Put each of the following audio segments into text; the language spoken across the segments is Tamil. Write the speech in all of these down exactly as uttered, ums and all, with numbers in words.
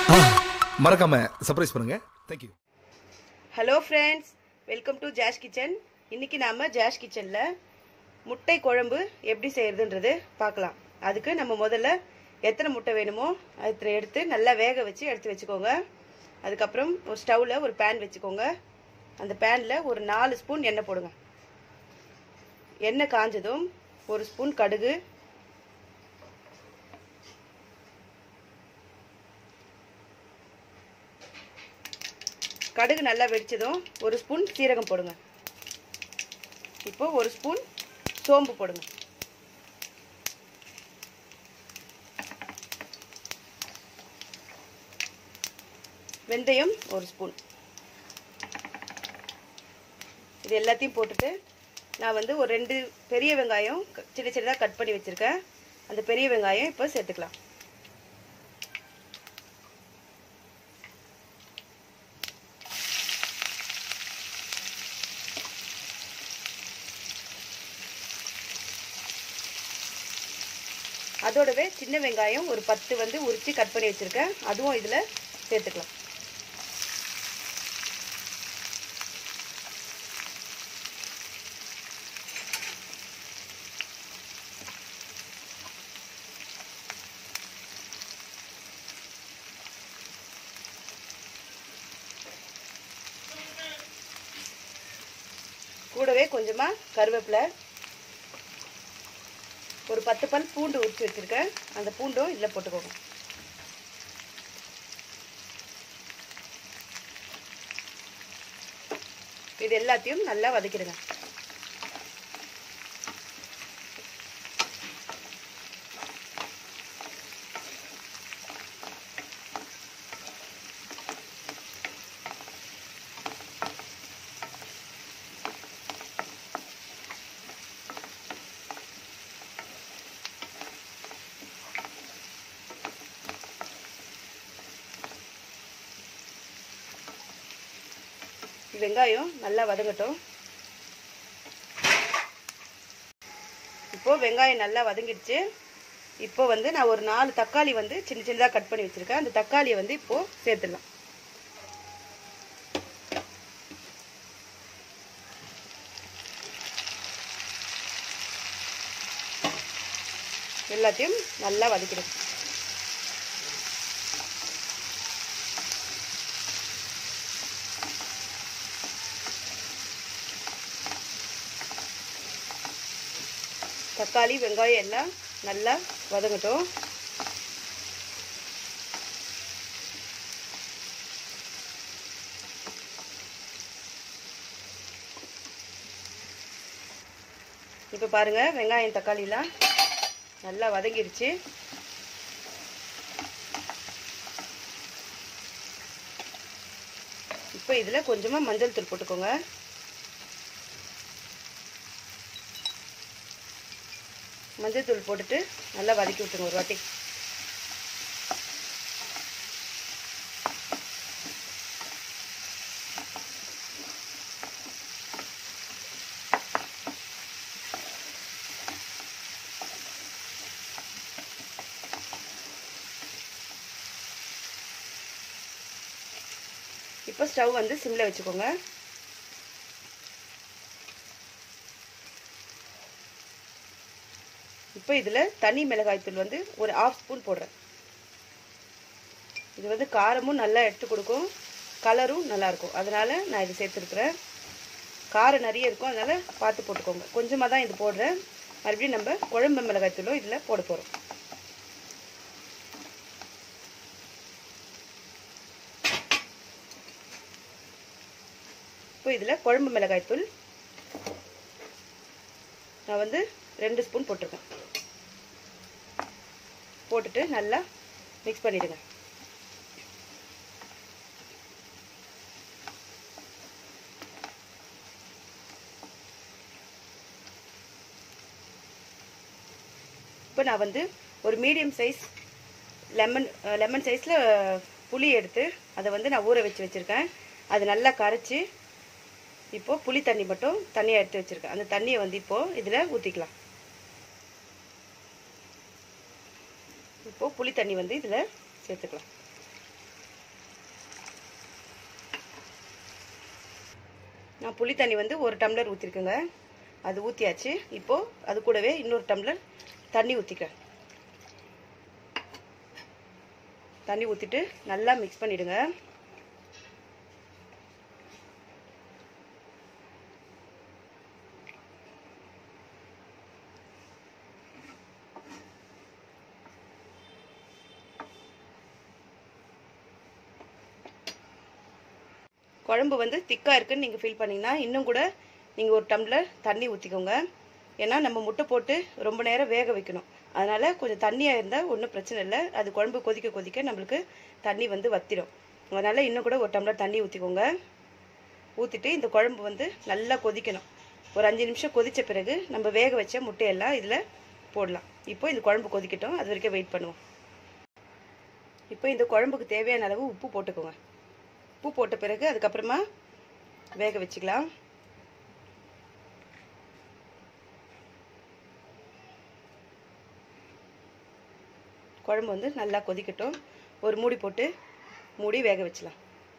மறக்காம சர்ப்ரைஸ் பண்ணுங்க. Thank you. Hello friends, welcome to Jash kitchen. இன்னைக்கு நாம ஜாஷ் கிச்சன்ல முட்டை குழம்பு எப்படி செய்யறதுன்றது பார்க்கலாம். அதுக்கு நம்ம முதல்ல எத்தனை முட்டை வேணுமோ அதை எடுத்து நல்லா வேக வச்சு எடுத்து வச்சுக்கோங்க. அதுக்கப்புறம் ஒரு ஸ்டவ்ல ஒரு பேன் வச்சுக்கோங்க. அந்த பேன்ல ஒரு நாலு ஸ்பூன் எண்ணெய் போடுங்க. எண்ணெய் காஞ்சதும் ஒரு ஸ்பூன் கடுகு, கடுகு நல்லா வெடிச்சதும் ஒரு ஸ்பூன் சீரகம் போடுங்க. இப்போ ஒரு ஸ்பூன் சோம்பு போடுங்க. வெந்தயம் ஒரு ஸ்பூன். இது எல்லாத்தையும் போட்டுட்டு நான் வந்து ஒரு ரெண்டு பெரிய வெங்காயம் சின்ன சின்னதாக கட் பண்ணி வச்சுருக்கேன். அந்த பெரிய வெங்காயம் இப்போ சேர்த்துக்கலாம். அதோடவே சின்ன வெங்காயம் ஒரு பத்து வந்து உரித்து கட் பண்ணி வச்சுருக்கேன். அதுவும் இதில் சேர்த்துக்கலாம். கூடவே கொஞ்சமாக கருவேப்பிலை, ஒரு பத்து பல் பூண்டு உரிச்சு வச்சுருக்கேன். அந்த பூண்டும் இதில் போட்டுக்கோங்க. இது எல்லாத்தையும் நல்லா வதக்கிடுங்க. வெங்காயம் நல்லா வதங்கட்டும். இப்போ வெங்காயம் நல்லா வதங்கிடுச்சு. இப்போ வந்து நான் ஒரு நாலு தக்காளி வந்து சின்ன சின்னதாக கட் பண்ணி வச்சிருக்கேன். அந்த தக்காளியை வந்து இப்போ சேர்த்துடலாம். எல்லாத்தையும் நல்லா வதக்கிடுங்க. தக்காளி வெங்காயம் எல்லாம் நல்லா வதங்கட்டும். இப்போ பாருங்க, வெங்காயம் தக்காளிலாம் நல்லா வதங்கிடுச்சு. இப்போ இதில் கொஞ்சமாக மஞ்சள் தூள் போட்டுக்கோங்க. மஞ்சள் தூள் போட்டுட்டு நல்லா வதக்கி விட்டுருங்க ஒரு வாட்டி. இப்போ ஸ்டவ் வந்து சிம்ல வச்சுக்கோங்க. இப்போ இதில் தனி மிளகாய்த்தூள் வந்து ஒரு ஆஃப் ஸ்பூன் போடுறேன். இது வந்து காரமும் நல்லா எடுத்து கொடுக்கும், கலரும் நல்லாயிருக்கும். அதனால் நான் இது சேர்த்துருக்குறேன். காரம் நிறைய இருக்கும், அதனால் பார்த்து போட்டுக்கோங்க. கொஞ்சமாக தான் இது போடுறேன். மறுபடியும் நம்ம குழம்பு மிளகாய்த்தூளும் இதில் போட போகிறோம். இப்போ இதில் குழம்பு மிளகாய்த்தூள் நான் வந்து ரெண்டு ஸ்பூன் போட்டிருக்கேன். போட்டுட்டு நல்லா மிக்ஸ் பண்ணிடுங்க. இப்போ நான் வந்து ஒரு மீடியம் சைஸ் லெமன் லெமன் சைஸில் புளி எடுத்து அதை வந்து நான் ஊற வச்சு வச்சுருக்கேன். அது நல்லா கரைச்சி இப்போ புளி தண்ணி மட்டும் தண்ணியாக எடுத்து வச்சுருக்கேன். அந்த தண்ணியை வந்து இப்போது இதில் ஊற்றிக்கலாம். இப்போ புளி தண்ணி வந்து இதில் சேர்த்துக்கலாம். நான் புளி தண்ணி வந்து ஒரு டம்ளர் ஊற்றிருக்கேங்க. அது ஊற்றியாச்சு. இப்போது அது கூடவே இன்னொரு டம்ளர் தண்ணி ஊற்றிக்க. தண்ணி ஊற்றிட்டு நல்லா மிக்ஸ் பண்ணிவிடுங்க. குழம்பு வந்து திக்காக இருக்குன்னு நீங்கள் ஃபீல் பண்ணிங்கன்னா இன்னும் கூட நீங்கள் ஒரு டம்ளர் தண்ணி ஊற்றிக்கோங்க. ஏன்னா நம்ம முட்டை போட்டு ரொம்ப நேரம் வேக வைக்கணும். அதனால் கொஞ்சம் தண்ணியாக இருந்தால் ஒன்றும் பிரச்சனை இல்லை. அது குழம்பு கொதிக்க கொதிக்க நம்மளுக்கு தண்ணி வந்து வத்திடும். அதனால் இன்னும் கூட ஒரு டம்ளர் தண்ணி ஊற்றிக்கோங்க. ஊற்றிட்டு இந்த குழம்பு வந்து நல்லா கொதிக்கணும். ஒரு அஞ்சு நிமிஷம் கொதித்த பிறகு நம்ம வேக வச்ச முட்டையெல்லாம் இதில் போடலாம். இப்போ இந்த குழம்பு கொதிக்கட்டும், அது வரைக்கும் வெயிட் பண்ணுவோம். இப்போ இந்த குழம்புக்கு தேவையான அளவு உப்பு போட்டுக்கோங்க. உப்பு போட்ட பிறகு அதுக்கப்புறமா வேக வச்சுக்கலாம். குழம்பு வந்து நல்லா கொதிக்கட்டும். ஒரு மூடி போட்டு மூடி வேக வச்சலாம்.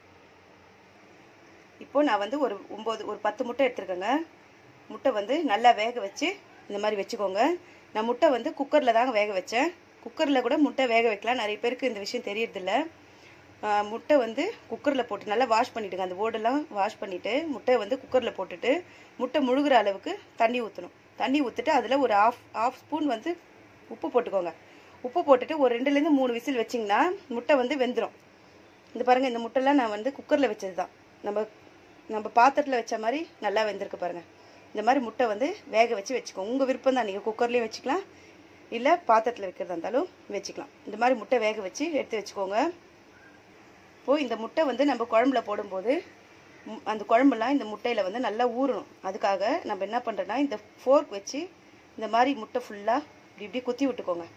இப்போ நான் வந்து ஒரு ஒம்பது ஒரு பத்து முட்டை எடுத்துருக்கேங்க. முட்டை வந்து நல்லா வேக வச்சு இந்த மாதிரி வச்சுக்கோங்க. நான் முட்டை வந்து குக்கரில் தாங்க வேக வச்சேன். குக்கரில் கூட முட்டை வேக வைக்கலாம். நிறைய பேருக்கு இந்த விஷயம் தெரியறதில்ல. முட்டை வந்து குக்கரில் போட்டு நல்லா வாஷ் பண்ணிவிடுங்க. அந்த ஓடெல்லாம் வாஷ் பண்ணிவிட்டு முட்டை வந்து குக்கரில் போட்டுட்டு முட்டை முழுகிற அளவுக்கு தண்ணி ஊற்றணும். தண்ணி ஊற்றிட்டு அதில் ஒரு ஆஃப் ஆஃப் ஸ்பூன் வந்து உப்பு போட்டுக்கோங்க. உப்பு போட்டுட்டு ஒரு ரெண்டுலேருந்து மூணு விசில் வச்சிங்கன்னா முட்டை வந்து வெந்துடும். இந்த பாருங்கள், இந்த முட்டைலாம் நான் வந்து குக்கரில் வச்சது தான். நம்ம நம்ம பாத்திரத்தில் வச்ச மாதிரி நல்லா வெந்திருக்கு பாருங்கள். இந்த மாதிரி முட்டை வந்து வேக வச்சு வச்சுக்கோங்க. உங்கள் விருப்பம் தான், நீங்கள் குக்கர்லேயும் வச்சுக்கலாம், இல்லை பாத்திரத்தில் வைக்கிறதா இருந்தாலும் வச்சுக்கலாம். இந்த மாதிரி முட்டை வேக வச்சு எடுத்து வச்சுக்கோங்க. இப்போது இந்த முட்டை வந்து நம்ம குழம்புல போடும்போது அந்த குழம்புலாம் இந்த முட்டையில் வந்து நல்லா ஊறணும். அதுக்காக நம்ம என்ன பண்ணுறோன்னா இந்த ஃபோர்க் வச்சு இந்த மாதிரி முட்டை ஃபுல்லாக இப்படி இப்படி குத்தி விட்டுக்கோங்க.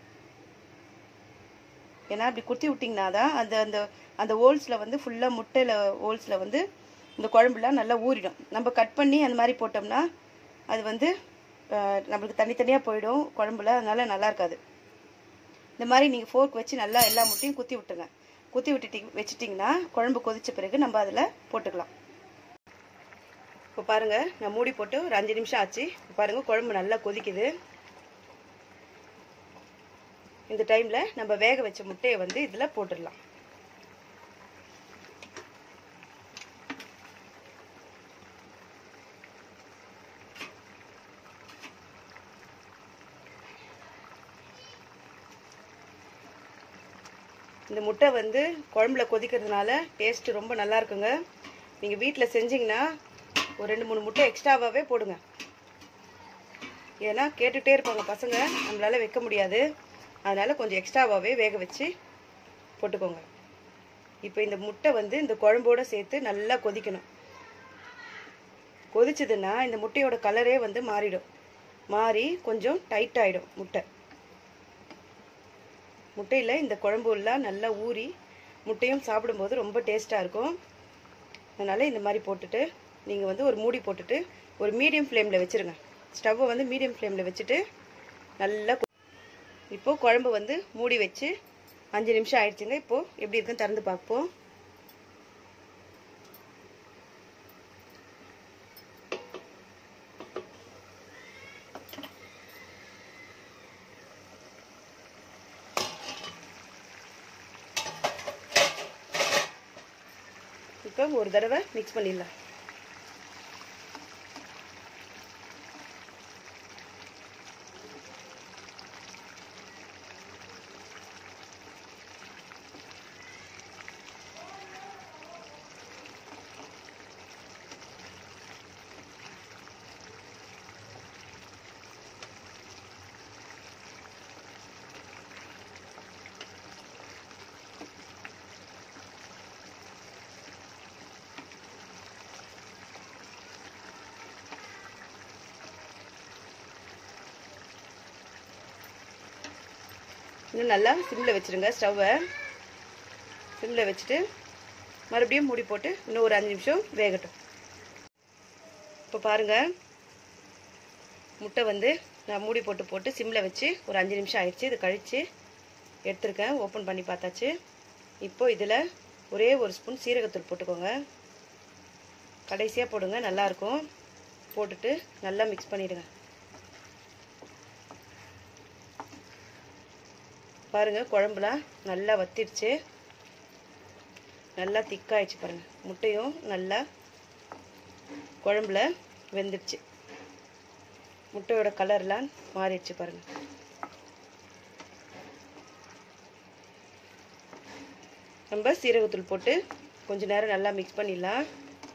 ஏன்னா அப்படி குத்தி விட்டிங்கன்னா தான் அந்த அந்த அந்த ஹோல்ஸில் வந்து ஃபுல்லாக முட்டையில் ஹோல்ஸில் வந்து இந்த குழம்புலாம் நல்லா ஊறிடும். நம்ம கட் பண்ணி அந்த மாதிரி போட்டோம்னா அது வந்து நம்மளுக்கு தனித்தனியாக போயிடும் குழம்புல, அதனால நல்லா இருக்காது. இந்த மாதிரி நீங்கள் ஃபோர்க் வச்சு நல்லா எல்லா முட்டையும் குத்தி விட்டுருங்க. குத்தி விட்டுட்டி வச்சுட்டிங்கன்னா குழம்பு கொதித்த பிறகு நம்ம அதில் போட்டுக்கலாம். இப்போ பாருங்கள், நான் மூடி போட்டு ஒரு அஞ்சு நிமிஷம் ஆச்சு. இப்போ பாருங்கள், குழம்பு நல்லா கொதிக்குது. இந்த டைமில் நம்ம வேக வச்ச முட்டையை வந்து இதில் போட்டுடலாம். இந்த முட்டை வந்து குழம்புல கொதிக்கிறதுனால டேஸ்ட்டு ரொம்ப நல்லா இருக்குங்க. நீங்கள் வீட்டில் செஞ்சிங்கன்னா ஒரு ரெண்டு மூணு முட்டை எக்ஸ்ட்ராவாகவே போடுங்க. ஏன்னா கேட்டுகிட்டே இருப்பாங்க பசங்க, நம்மளால் வைக்க முடியாது. அதனால் கொஞ்சம் எக்ஸ்ட்ராவாகவே வேக வச்சு போட்டுக்கோங்க. இப்போ இந்த முட்டை வந்து இந்த குழம்போடு சேர்த்து நல்லா கொதிக்கணும். கொதிச்சதுன்னா இந்த முட்டையோட கலரே வந்து மாறிடும். மாறி கொஞ்சம் டைட் ஆகிடும் முட்டை. முட்டையில் இந்த குழம்புலாம் நல்லா ஊறி முட்டையும் சாப்பிடும்போது ரொம்ப டேஸ்ட்டாக இருக்கும். அதனால் இந்த மாதிரி போட்டுட்டு நீங்கள் வந்து ஒரு மூடி போட்டுட்டு ஒரு மீடியம் ஃப்ளேமில் வச்சுருங்க. ஸ்டவ்வை வந்து மீடியம் ஃப்ளேமில் வச்சுட்டு நல்லா இப்போது குழம்பு வந்து மூடி வச்சு அஞ்சு நிமிஷம் ஆயிடுச்சுங்க. இப்போது எப்படி இருக்குன்னு திறந்து பார்ப்போம். இப்போ ஒரு தடவை மிக்ஸ் பண்ணிடலாம். இன்னும் நல்லா சிம்மில் வச்சுருங்க. ஸ்டவ்வை சிம்மில் வச்சுட்டு மறுபடியும் மூடி போட்டு இன்னும் ஒரு அஞ்சு நிமிஷம் வேகட்டும். இப்போ பாருங்கள், முட்டை வந்து நான் மூடி போட்டு போட்டு சிம்மில் வச்சு ஒரு அஞ்சு நிமிஷம் ஆயிடுச்சு. இது கழித்து எடுத்துருக்கேன், ஓப்பன் பண்ணி பார்த்தாச்சு. இப்போ இதில் ஒரே ஒரு ஸ்பூன் சீரகத்தூள் போட்டுக்கோங்க. கடைசியாக போடுங்க, நல்லாயிருக்கும். போட்டுட்டு நல்லா மிக்ஸ் பண்ணிவிடுங்க. பாருங்கள், குழம்புலாம் நல்லா வத்திடுச்சு, நல்லா திக்காயிடுச்சு. பாருங்கள், முட்டையும் நல்லா குழம்புல வெந்துடுச்சு. முட்டையோட கலர்லாம் மாறிடுச்சு பாருங்கள். நம்ம சீரகத்தூள் போட்டு கொஞ்ச நேரம் நல்லா மிக்ஸ் பண்ணிடலாம்.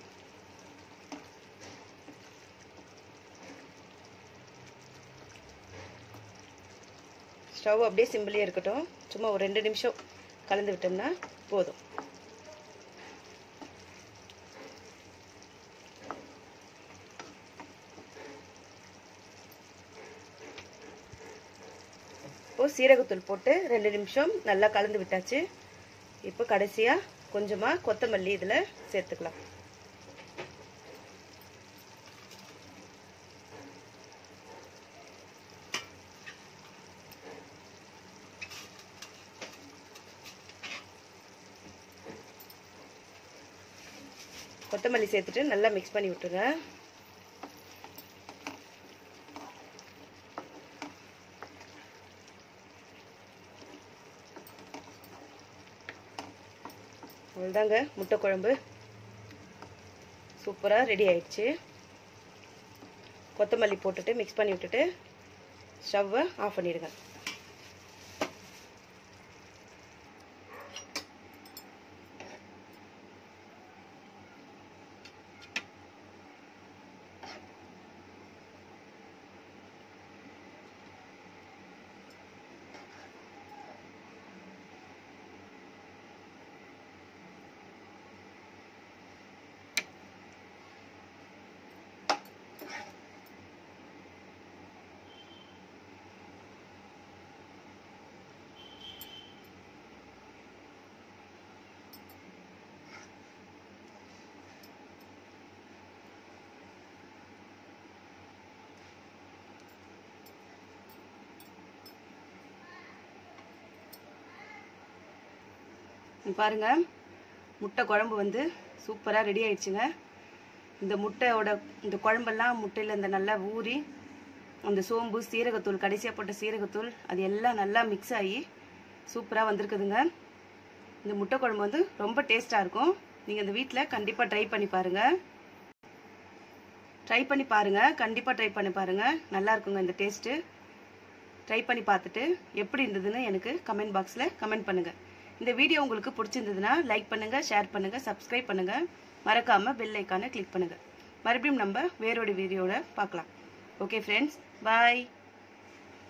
ஸ்டவ் அப்படியே சிம்பிளே இருக்கட்டும். சும்மா ஒரு ரெண்டு நிமிஷம் கலந்து விட்டோம்னா போதும். இப்போ சீரகத்தூள் போட்டு ரெண்டு நிமிஷம் நல்லா கலந்து விட்டாச்சு. இப்போ கடைசியாக கொஞ்சமாக கொத்தமல்லி இதில் சேர்த்துக்கலாம். கொத்தமல்லி சேர்த்துட்டு நல்லா மிக்ஸ் பண்ணி விட்டுருங்க. அவ்வளோதாங்க, முட்டை குழம்பு சூப்பராக ரெடி ஆயிடுச்சு. கொத்தமல்லி போட்டுட்டு மிக்ஸ் பண்ணி விட்டுட்டு ஸ்டவ்வை ஆஃப் பண்ணிடுங்க. பாருங்க, முட்டை குழம்பு வந்து சூப்பராக ரெடி ஆயிடுச்சுங்க. இந்த முட்டையோட இந்த குழம்பெல்லாம் முட்டையில் இந்த நல்லா ஊறி அந்த சோம்பு சீரகத்தூள் கடைசியாக போட்ட சீரகத்தூள் அது எல்லாம் நல்லா மிக்ஸ் ஆகி சூப்பராக வந்திருக்குதுங்க. இந்த முட்டை குழம்பு வந்து ரொம்ப டேஸ்ட்டாக இருக்கும். நீங்கள் இந்த வீட்டில் கண்டிப்பாக ட்ரை பண்ணி பாருங்கள். ட்ரை பண்ணி பாருங்கள் கண்டிப்பாக ட்ரை பண்ணி பாருங்கள். நல்லா இருக்குங்க இந்த டேஸ்ட்டு. ட்ரை பண்ணி பார்த்துட்டு எப்படி இருந்ததுன்னு எனக்கு கமெண்ட் பாக்ஸில் கமெண்ட் பண்ணுங்கள். இந்த வீடியோ உங்களுக்கு பிடிச்சிருந்ததுன்னா லைக் பண்ணுங்கள், ஷேர் பண்ணுங்கள், சப்ஸ்கிரைப் பண்ணுங்கள். மறக்காமல் பெல் ஐக்கானை கிளிக் பண்ணுங்கள். மறுபடியும் நம்ம வேறொரு வீடியோவில் பார்க்கலாம். ஓகே ஃப்ரெண்ட்ஸ், பாய்.